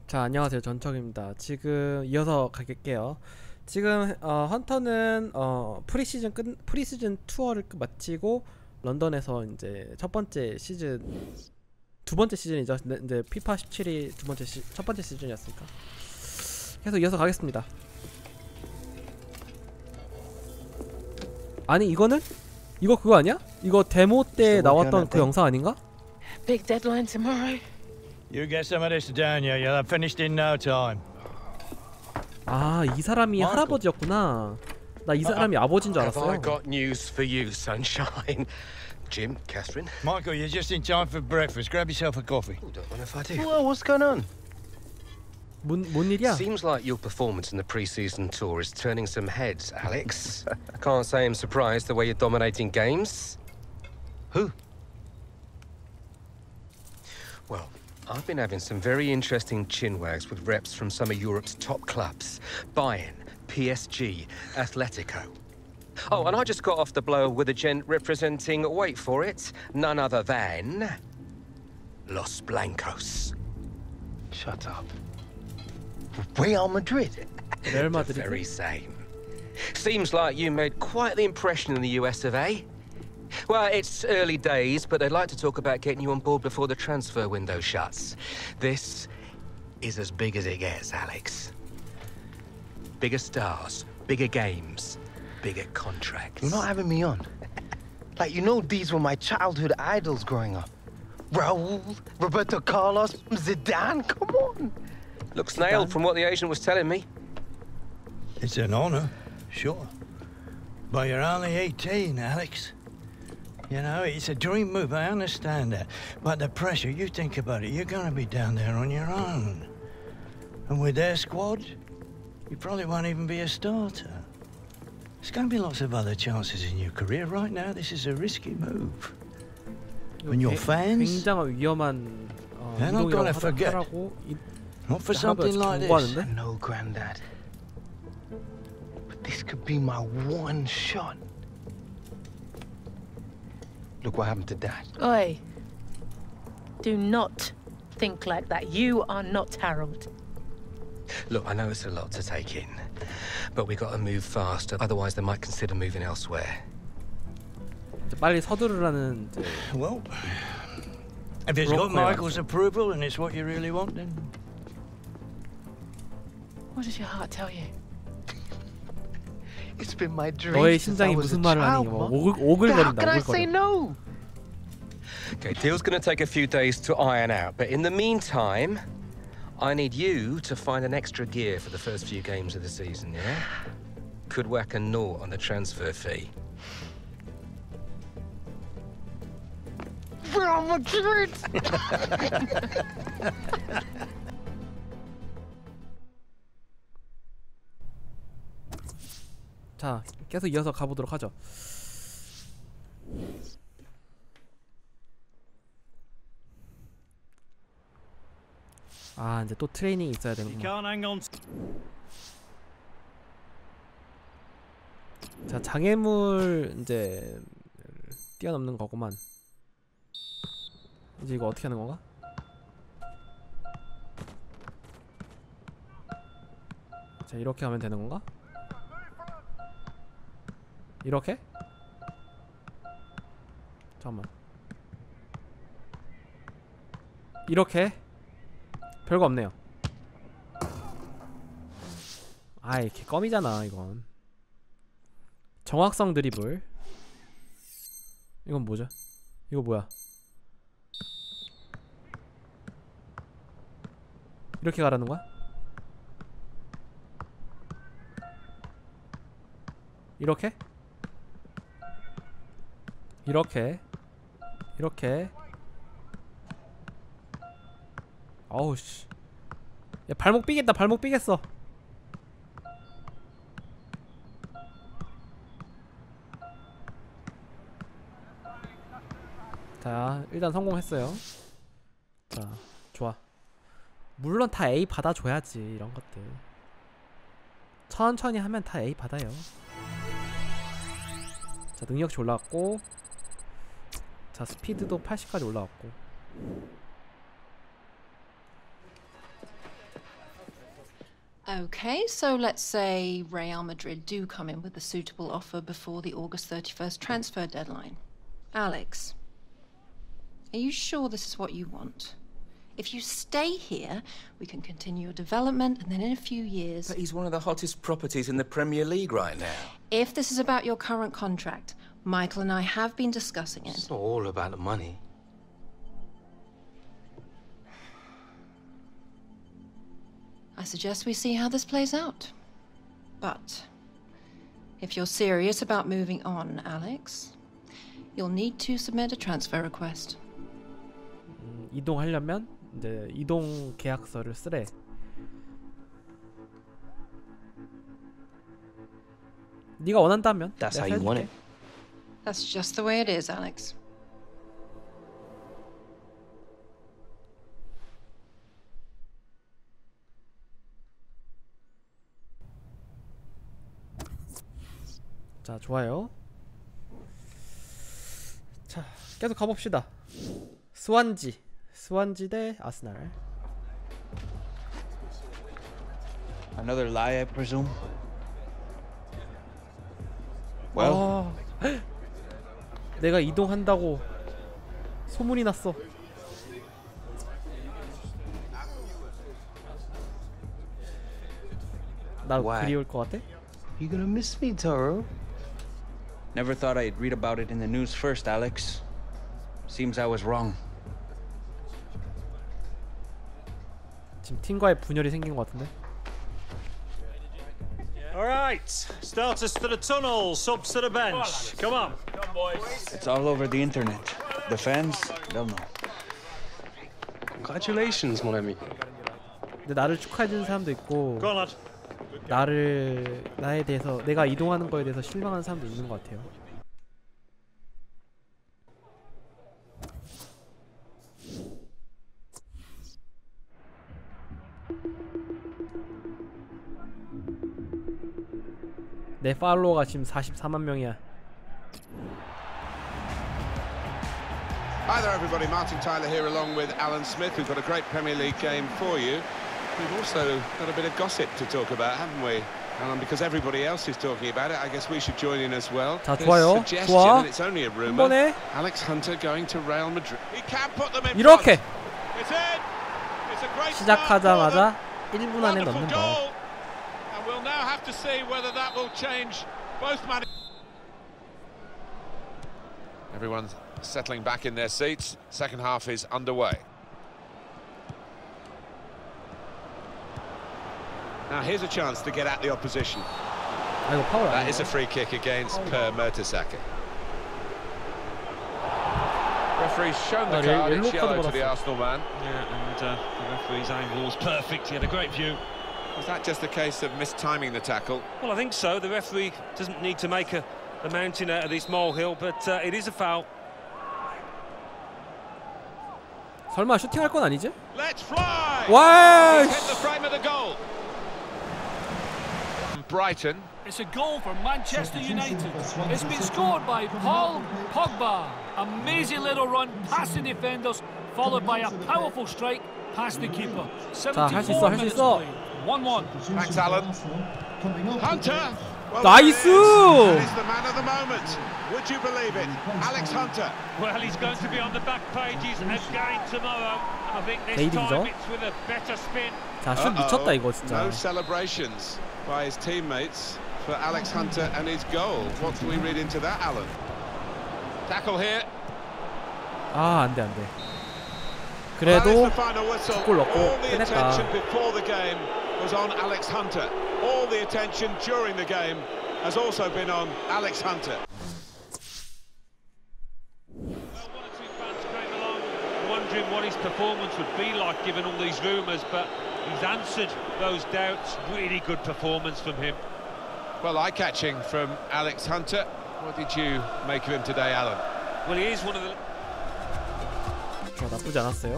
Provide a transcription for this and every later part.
자, 안녕하세요. 전척입니다. 지금 이어서 가겠게요. 지금 헌터는 프리시즌 투어를 마치고 런던에서 이제 첫 번째 시즌, 두 번째 시즌이죠. 이제 피파 17이 첫 번째 시즌이었으니까. 계속 이어서 가겠습니다. 아니, 이거 그거 아니야? 이거 데모 때 나왔던 그 영상 아닌가? Big deadline tomorrow. You get some of this down, you. You'll have finished in no time. 아, 이 사람이 할아버지였구나. 나 이 사람이 아버지인 줄 Have I 알았어요. got news for you, sunshine? Jim, Catherine? Michael, you're just in time for breakfast. Grab yourself a coffee. Oh, don't mind if I do. Whoa, what's going on? 뭔 일이야? Seems like your performance in the pre-season tour is turning some heads, Alex. Can't say I'm surprised the way you're dominating games. Who? Well, I've been having some very interesting chinwags with reps from some of Europe's top clubs. Bayern, PSG, Atletico. Oh, and I just got off the blower with a gent representing, wait for it, none other than... Los Blancos. Shut up. Real Madrid? 레알 The 마드리드. very same. Seems like you made quite the impression in the US of A. Well, it's early days, but they'd like to talk about getting you on board before the transfer window shuts. This is as big as it gets, Alex. Bigger stars, bigger games, bigger contracts. You're not having me on. Like, you know, these were my childhood idols growing up. Raul, Roberto Carlos, Zidane, come on. Looks nailed from what the agent was telling me. It's an honor, sure. But you're only 18, Alex. You know, it's a dream move, I understand that. But the pressure, you think about it, you're gonna be down there on your own. And with their squad, you probably won't even be a starter. There's gonna be lots of other chances in your career. Right now, this is a risky move. When your fans, 굉장한 위험한 They're not 이동이라고 gonna forget. 하라고 not for 할아버지가 something like this. 경고하는데? I know, Grandad. But this could be my one shot. Look what happened to Dad. Oi. Do not think like that. You are not Harold. Look, I know it's a lot to take in, but we got to move fast, otherwise they might consider moving elsewhere. 이제 빨리 서두르라는 이제 Well, if it's got 그렇고요. Michael's approval and it's what you really want, then What does your heart tell you? It's been my dream 너의 since I 심장이 was a 무슨 말을 하니 child, 뭐 Mom. How 오글거린다. can I say 오글거려. no? Okay, deal's gonna take a few days to iron out, but in the meantime, I need you to find an extra gear for the first few games of the season, yeah? Could whack a naught on the transfer fee. Real Madrid! 자, 계속 이어서 가보도록 하죠. 아, 이제 또 트레이닝이 있어야 you 되는구나. can't hang on. 자, 장애물 이제 뛰어넘는 거구만. 이제 이거 어떻게 하는 건가? 자, 이렇게 하면 되는 건가? 이렇게? 잠깐만. 이렇게? 별거 없네요. 아이, 개껌이잖아 이건. 정확성 드리블. 이건 뭐죠? 이거 뭐야? 이렇게 가라는 거야? 이렇게? 이렇게? 이렇게? 어우 씨. 야, 발목 삐겠다. 발목 삐겠어. 자, 일단 성공했어요. 자, 좋아. 물론 다 A 받아줘야지. 이런 것들 천천히 하면 다 A 받아요. 자, 능력치 올라왔고, 자, 스피드도 80까지 올라왔고. Okay, so let's say Real Madrid do come in with a suitable offer before the August 31st transfer deadline. Alex, are you sure this is what you want? If you stay here, we can continue your development, and then in a few years... But he's one of the hottest properties in the Premier League right now. If this is about your current contract, Michael and I have been discussing it. It's not all about the money. I suggest we see how this plays out. But if you're serious about moving on, Alex, you'll need to submit a transfer request. 이동하려면 이제 이동 계약서를 쓰래. 네가 원한다면 That's 내가 how you want 해줄게. it. That's just the way it is, Alex. 자, 좋아요. 자, 계속 가봅시다. 스완지 대 아스날. Another lie, I presume? Well, 내가 이동한다고 소문이 났어. 나 Why? 그리울 것 같아? You gonna miss me, Taro? never thought I'd read about it in the news first, Alex. Seems I was wrong. 지금 팀과의 분열이 생긴 것 같은데. All right, starters to the tunnel, subs to the bench. Come on. It's all over the internet. The fans, they'll know. Congratulations, mon ami. 근데 나를 축하해주는 사람도 있고 Go on, lad. 나에 대해서 내가 이동하는 거에 대해서 실망하는 사람도 있는 것 같아요. 내 팔로워가 지금 44만 명이야. Hi there everybody, Martin Tyler here along with Alan Smith. We've got a great Premier League game for you. We've also got a bit of gossip to talk about, haven't we? Because everybody else is talking about it, I guess we should join in as well. 자, There's 좋아요. suggestion, 좋아. and it's only a 한 rumour. 번에 Alex Hunter going to Real Madrid. He can put them in 이렇게 front. It's in. It's a great start for 시작하자마자 them. 1분 안에 Wonderful 넣는 거. goal. And we'll now have to see whether that will change both managers. Everyone's settling back in their seats. Second half is underway. Now here's a chance to get at the opposition. 아, 이거 파울 That 아니야? is a free kick against Per Mertesacker. Referee's shown the card, yellow it's yellow card to the 받았어. Arsenal man. Yeah, and the referee's angle was perfect. He had a great view. Was that just a case of mistiming the tackle? Well, I think so. The referee doesn't need to make a mountain out of this molehill, but it is a foul. 설마 슈팅할 건 아니지? Let's fly! 와! He's hit the frame of the goal. Brighton. It's a goal for Manchester United. It's been scored by Paul Pogba. Amazing little run past the defenders, followed by a powerful strike past the keeper. 자, 할 수 있어, 74 할 수 minutes 있어. played. 1-1. Thanks, Alan. Hunter! Well, 나이스! there he is. That is the man of the moment. Would you believe it? Alex Hunter. Well, he's going to be on the back pages again tomorrow. I think this 내일이죠? time it's with a better spin. 자, 슛 미쳤다 이거 진짜. No celebrations by his teammates for Alex Hunter and his goal. What do we read into that, Alan? Tackle here. 아, 안 돼, 안 돼. Well, 그래도 that is the final whistle. 골 넣고 All the 끝냈다. attention before the game was on Alex Hunter. All the attention during the game has also been on Alex Hunter. Well, one or two fans came along wondering what his performance would be like given all these rumours, but he's answered those doubts. Really good performance from him. Well, eye-catching from Alex Hunter. What did you make of him today, Alan? Well, he is one of the... 자, 나쁘지 않았어요.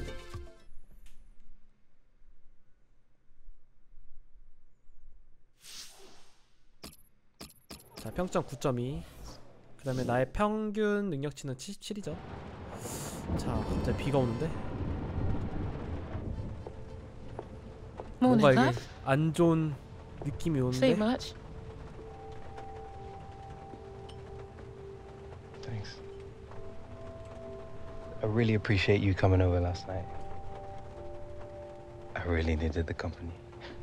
자, 평점 9.2. 그 다음에 나의 평균 능력치는 77이죠. 자, 갑자기 비가 오는데? Morning, 뭔가 이게 love. 안 좋은 느낌이 See 오는데. much? Thanks. I really appreciate you coming over last night. I really needed the company.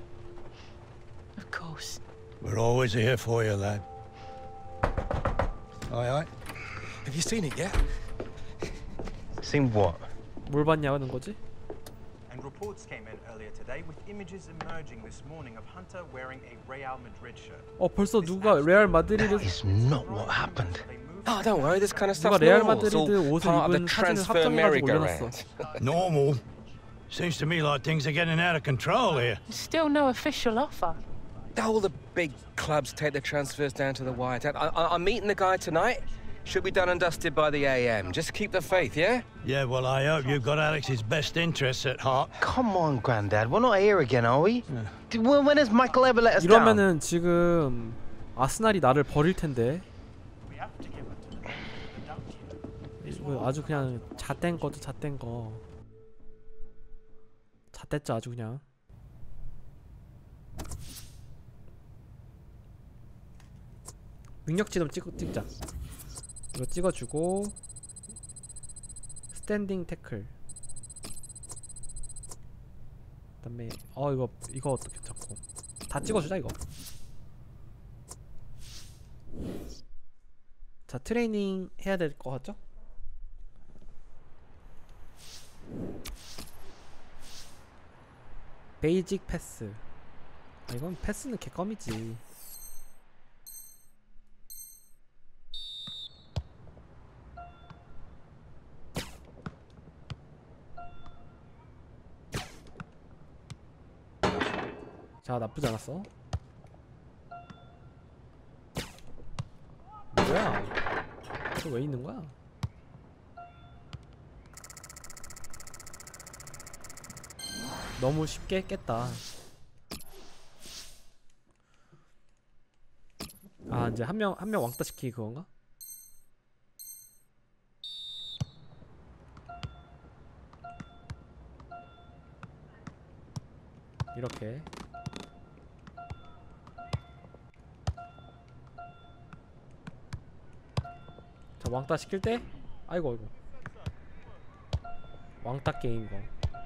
Of course. We're always here for you, lad. Aye, aye. Have you seen it yet? Seen what? 뭘 봤냐는 거지? And reports came in earlier today with images emerging this morning of Hunter wearing a Real Madrid shirt. 벌써 누가 레알 마드리드 It's not what happened. Oh, don't worry. This kind of stuff's 누가 레알 normal. It's all 마드리드 옷을 part of the 입은 사진을 transfer 합성해가지고 올려놨어. merry-go-round. Normal. Seems to me like things are getting out of control here. Still no official offer. All the big clubs take the transfers down to the wire. I'm meeting the guy tonight. Should be done and dusted by the AM. Just keep the faith, yeah? Yeah, well, I hope you've got Alex's best interests at heart. Come on, Grandad. We're not here again, are we? When has Michael ever let us down? 이러면은 지금 아스날이 나를 버릴 텐데. 이거 아주 그냥 잣된 거죠, 잣된 거. 잣됐죠, 아주 그냥. 능력치 좀 찍자. 이거 찍어주고 스탠딩 태클. 그다음에 이거 어떻게 괜찮고 다 찍어주자 이거. 자 트레이닝 해야 될 것 같죠? 베이직 패스. 이건 패스는 개껌이지. 자 나쁘지 않았어. 뭐야? 저 왜 있는 거야? 너무 쉽게 깼다. 아 이제 한 명 왕따 시키기 그건가? 이렇게. 자 왕따 시킬 때 아이고 왕따 게임 이거.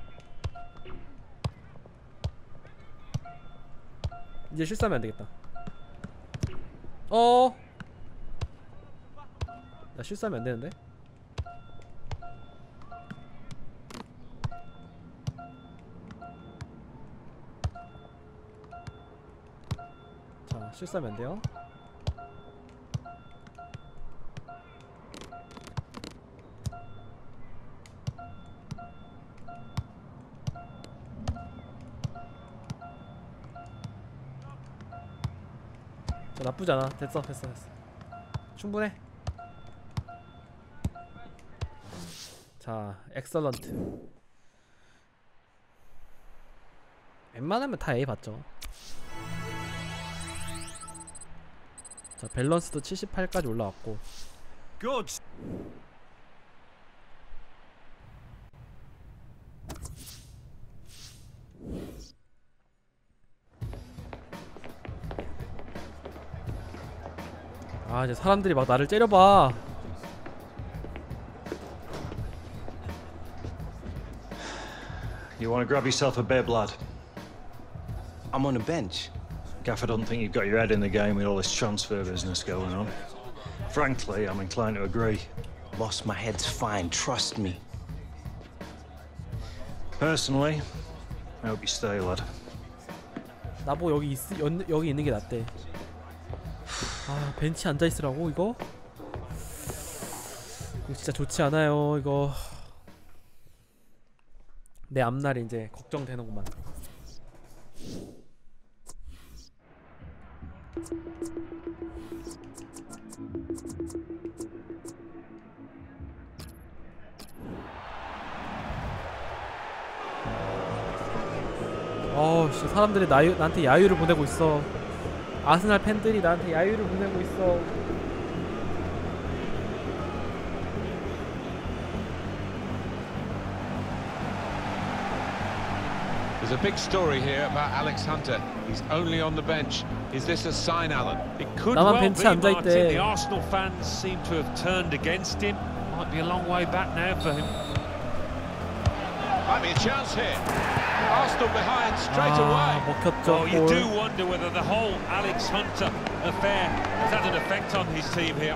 이제 실수하면 안되겠다. 나 실수하면 안되는데? 자 실수하면 안돼요. 나쁘지 않아. 됐어. 충분해. 자, 엑설런트. 웬만하면 다 A 봤죠. 자, 밸런스도 78까지 올라왔고. Good. 아 이제 사람들이 막 나를 째려봐. You want to grab yourself a bib, lad? I'm on the bench. Gaff, I don't think you've got your head in the game with all this transfer business going on. Frankly, I'm inclined to agree. Boss, my head's fine. Trust me. Personally, I hope you stay, lad. 나보고 여기 있는 게 낫대. 아 벤치 앉아 있으라고 이거? 이거 진짜 좋지 않아요 이거. 내 앞날이 이제 걱정되는구만. 씨 사람들이 나한테 야유를 보내고 있어. 아스날 팬들이 나한테 야유를 보내고 있어. Is There's a big story here about Alex Hunter. He's only on the bench. Is this a sign, Alan? It could 나만 well be, 벤치에 앉아 Martin. 있대. The Arsenal fans seem to have turned against him. Might be a long way back now for him. Might be a chance here. Arsenal behind straight away. 먹혔죠. Oh, you 골. do wonder whether the whole Alex Hunter affair has had an effect on his team here.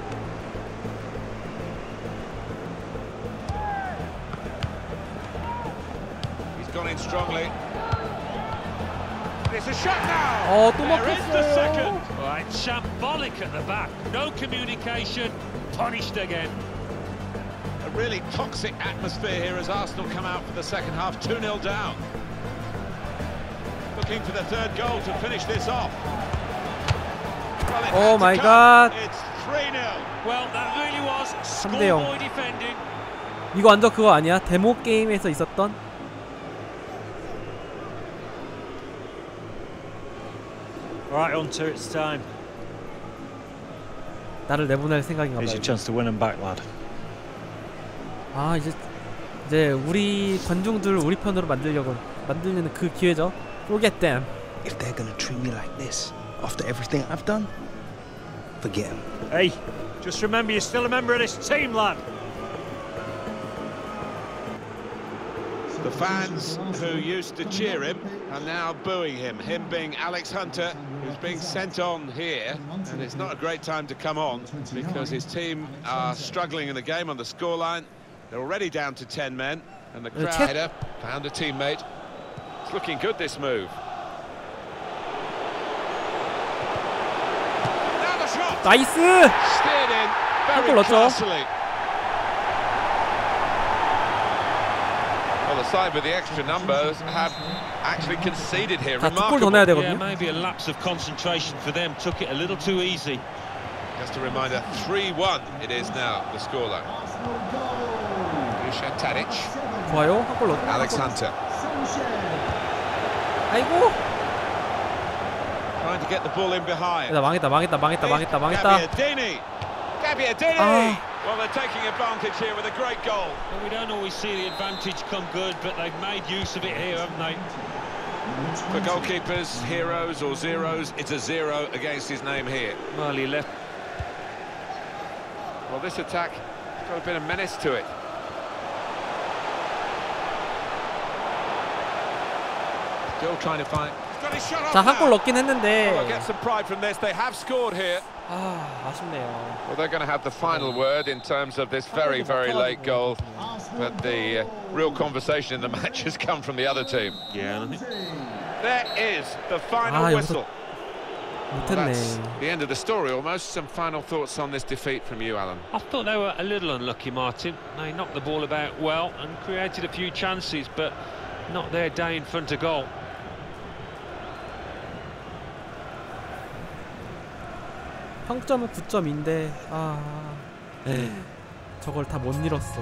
He's gone in strongly. It's a shot now. 또 There is the second. Right, shambolic at the back. No communication. Punished again. A really toxic atmosphere here as Arsenal come out for the second half, 2-0 down. Looking for the third goal to finish this off. Well, it Oh had to my come. God. It's 3-0. Well, that really was 3대 0. schoolboy defending. 이거 완전 그거 아니야? 데모 게임에서 있었던? Alright, Hunter, it's time. 나를 내보낼 생각인가 Here's 봐요. your chance to win him back, lad. 아 이제 우리 관중들 우리 편으로 만들려는 그 기회죠. Forget them. If they're gonna treat me like this after everything I've done, forget them. Hey, just remember you're still a member of this team, lad. The fans who used to cheer him are now booing him. Him being Alex Hunter, who's being sent on here, and it's not a great time to come on because his team are struggling in the game on the scoreline. They're already down to 10 men, and the crowd header found a teammate. It's looking good, this move. Now the shot. 나이스! Steered in very 골 넣었죠? classily. Well, the side with the extra numbers have actually conceded here. 자, 두 골 더 넣어야 Yeah, 되거든요. maybe a lapse of concentration for them. Took it a little too easy. Just a reminder, 3-1 it is now, the scoreline. Dusan Tadic, 좋아요. 한 골 넣었. Alex Hunter. 아이고. Trying to get the ball in behind. 망했다. Gabbiadini. Gabbiadini! Ah. Well, they're taking advantage here with a great goal. Well, we don't always see the advantage come good, but they've made use of it here, haven't they? For goalkeepers, heroes or zeros, it's a 0 against his name here. Well, he left. Well, this attack has got a bit of menace to it. Still trying to find. He's got his shot off 자, 한 골 now. 넣긴 했는데. Well, get some pride from this. They have scored here. 아쉽네요. Well, they're going to have the final word in terms of this very, very late goal. But the real conversation in the match has come from the other team. Yeah, and I think There is the final 여기서 whistle. 못했네. That's the end of the story almost. Some final thoughts on this defeat from you, Alan? I thought they were a little unlucky, Martin. They knocked the ball about well and created a few chances, but not their day in front of goal. 평점은 9.2인데 저걸 다 못 잃었어.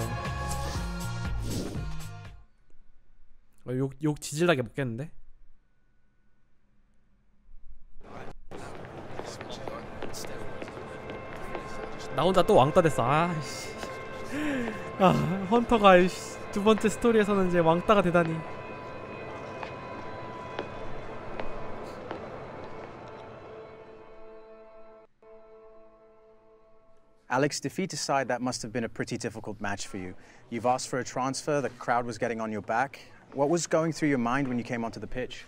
욕 지질나게 먹겠는데? 나 혼자 또 왕따 됐어. 헌터가 두 번째 스토리에서는 이제 왕따가 되다니. Alex, defeat aside, that must have been a pretty difficult match for you. You've asked for a transfer, the crowd was getting on your back. What was going through your mind when you came onto the pitch?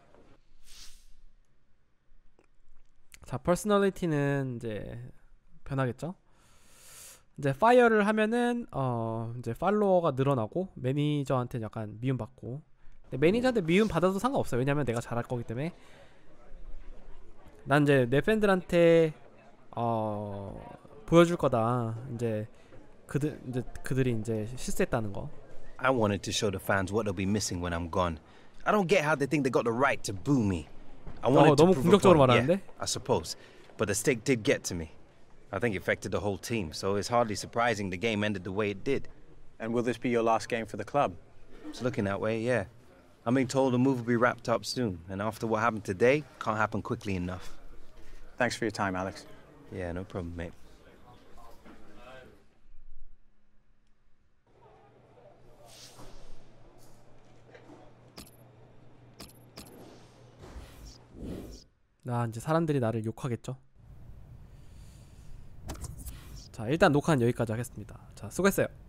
자, 퍼스널리티는 이제 변하겠죠. 이제 파이어를 하면은 이제 팔로워가 늘어나고 매니저한테 약간 미움받고. 근데 매니저한테 미움 받아도 상관없어요. 왜냐면 내가 잘할 거기 때문에. 난 이제 내 팬들한테 보여줄 거다. 이제 그들이 이제 실수했다는 거. I wanted to show the fans what they'll be missing when I'm gone. I don't get how they think they got the right to boo me. I wanted to 너무 prove a 공격적으로 point. 말하는데? Yeah, I suppose. But the stake did get to me. I think it affected the whole team, so it's hardly surprising the game ended the way it did. And will this be your last game for the club? It's looking that way, yeah. I'm being told the move will be wrapped up soon, and after what happened today, can't happen quickly enough. Thanks for your time, Alex. Yeah, no problem, mate. 이제 사람들이 나를 욕하겠죠. 자, 일단 녹화는 여기까지 하겠습니다. 자, 수고했어요.